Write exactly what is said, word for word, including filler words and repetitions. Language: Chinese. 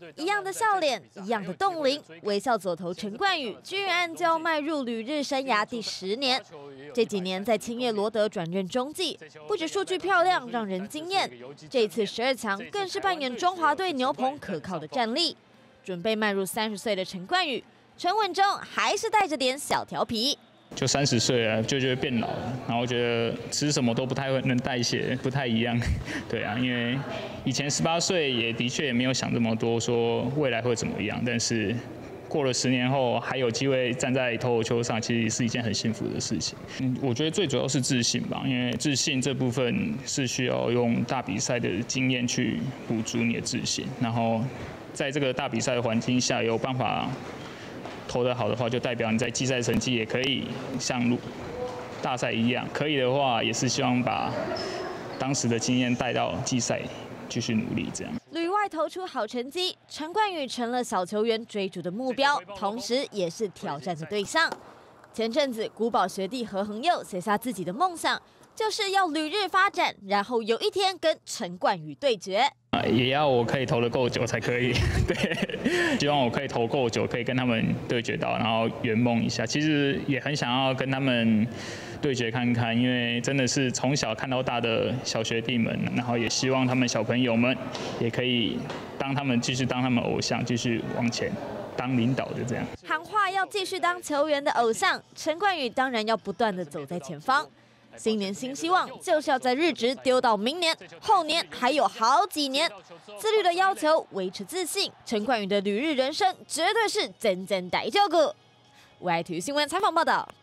一样的笑脸，一样的冻龄，微笑左投陈冠宇居然就要迈入旅日生涯第十年。这几年在青叶罗德转任中继，不止数据漂亮让人惊艳，这次十二强更是扮演中华队牛棚可靠的战力。准备迈入三十岁的陈冠宇，沉稳中还是带着点小调皮。 就三十岁了，就觉得变老了，然后觉得吃什么都不太能代谢，不太一样。对啊，因为以前十八岁也的确也没有想这么多，说未来会怎么样。但是过了十年后，还有机会站在投手丘上，其实是一件很幸福的事情。嗯，我觉得最主要是自信吧，因为自信这部分是需要用大比赛的经验去补足你的自信，然后在这个大比赛的环境下有办法。 投得好的话，就代表你在季赛成绩也可以像大赛一样。可以的话，也是希望把当时的经验带到季赛，继续努力这样。 旅外投出好成绩，陈冠宇成了小球员追逐的目标，同时也是挑战的对象。前阵子，古堡学弟何恒佑写下自己的梦想，就是要旅日发展，然后有一天跟陈冠宇对决。 也要我可以投得够久才可以，对，希望我可以投够久，可以跟他们对决到，然后圆梦一下。其实也很想要跟他们对决看看，因为真的是从小看到大的小学弟们，然后也希望他们小朋友们也可以当他们继续当他们偶像，继续往前当领导的这样。 喊话要继续当球员的偶像，陈冠宇当然要不断的走在前方。 新年新希望，就是要在日职丢到明年、后年，还有好几年。自律的要求，维持自信，陈冠宇的旅日人生绝对是真正大照顾。我爱体育新闻采访报道。